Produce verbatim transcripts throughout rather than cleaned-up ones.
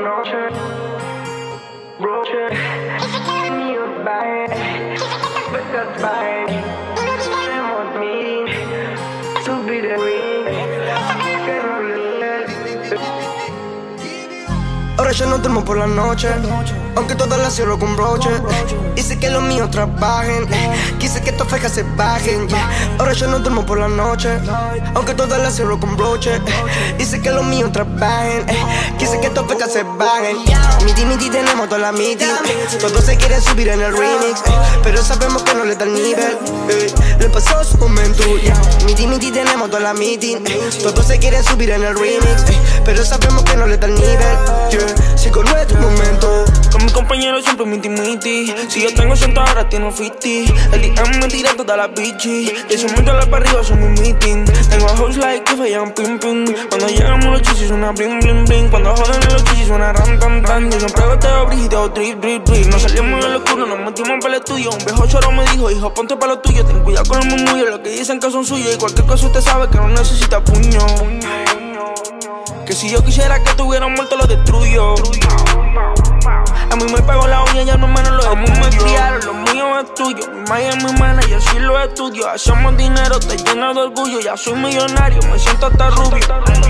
noche, broche, mío, bye, becas, bye, tenemos meeting, subir el ring, que no le. Ahora ya no duermo por la noche, aunque todas las cierro con broche. Hice que los míos trabajen, quise que estas fejas se bajen, yeah. Ahora ya no duermo por la noche, aunque todas las cierro con broche. Hice que los míos trabajen, quise que estas fejas se bajen. Midi, midi, tenemos toda la meeting. Todos se quieren subir en el remix, pero sabemos que no le da el nivel. Le pasó su momento, yeah. Midi, midi, tenemos toda la meeting. Todos se quieren subir en el remix, pero sabemos que no le da el nivel, yeah. Sigo nuestro momento. Con mi compañero siempre miti miti. Si yo tengo ciento ahora tiene cincuenta. El D M me tira toda la bichi. Y si monto la para arriba son mi meeting. Tengo a house like que fallan pim pim. Cuando llegamos los chichis suena bling bling bling. Cuando joden en los chichis suena ram tam tam. Yo siempre goteo brígido drip drip drip. Nos salimos en el oscuro, nos metimos para el estudio. Un viejo choro me dijo, hijo ponte para lo tuyo. Ten cuidado con los murmullos, lo que dicen que son suyos. Y cualquier cosa usted sabe que no necesita puño. Que si yo quisiera que estuvieran muertos lo destruyo. A mí me pegó la uña y a mi hermano lo de mí me criaron. Lo mío es tuyo, mi madre es mi manager, sí lo estudio. Hacemos dinero, te lleno de orgullo. Ya soy millonario, me siento hasta rubio.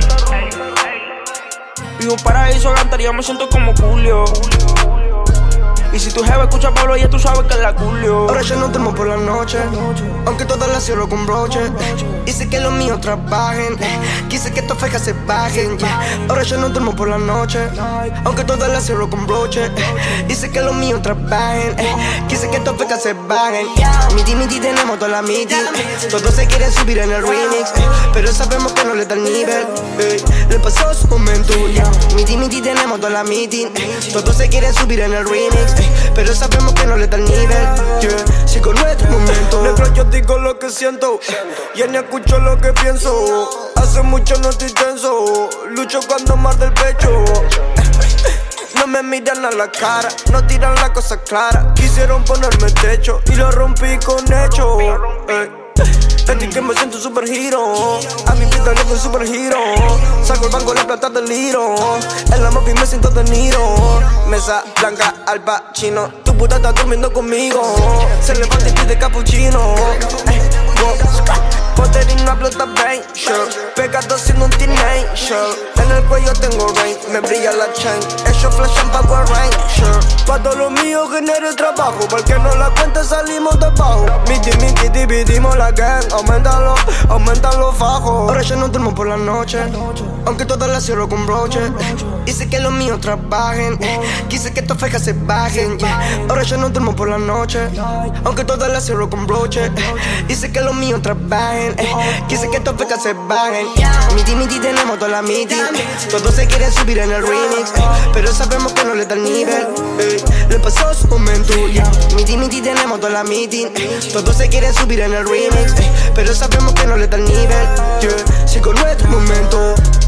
Vivo un paraíso, cantaría, me siento como Julio. Y si tu jefe escucha a Pablo, ya tú sabes que es la Julio. Ahora ya no duermo por la noche, aunque todas las cierro con broche. Hice que los míos trabajen, quise que estas fejas se bajen, yeah. Ahora ya no duermo por la noche, aunque todas las cierro con broche. Hice que los míos trabajen, quise que estas fejas se bajen. Midi, midi, tenemos toda la meeting. Todos se quieren subir en el remix, pero sabemos que no le da el nivel. Le pasó su momento, yeah. Midi, midi, tenemos toda la meeting. Todos se quieren subir en el remix, pero sabemos que no le da el nivel, yeah. Sigo nuestro momento. Negro, yo digo lo que siento, ya ni escucho lo que pienso. Hace mucho no estoy tenso, lucho cuando marde el pecho. No me miran a la cara, no tiran la cosa clara. Quisieron ponerme techo y lo rompí con hecho. eh. Sentí que me siento super hero. A mi vida le doy super hero. Saco el banco, la plata del liro. En la mopi me siento de Niro. Mesa blanca, al Pacino. Tu puta está durmiendo conmigo. Se levanta y pide cappuccino. Poderino hablo también, sure. Pegado haciendo un teenager. En el cuello tengo rain, me brilla la chain. Ellos flashan Power Ranger. Pa' todo lo mío genere trabajo, porque no la cuenta salimos de abajo. Miti, miti, dividimos la gang. Aumentalo, aumentan los fajos. Ahora ya no duermo por la noche, aunque todas las cierro con broche. Hice que los míos trabajen, quise que estas fejas se bajen, yeah. Ahora ya no duermo por la noche, aunque todas las cierro con broche. Hice que los míos trabajen, quise que estas fejas se bajen. Midi, midi, tenemos toda la meeting. Todos se quieren subir en el remix, pero sabemos que no le da el nivel. Le pasó su momento, yeah. Midi, midi, tenemos toda la meeting. Todos se quieren subir en el remix, pero sabemos que no le da el nivel, yeah. Sigo nuestro momento.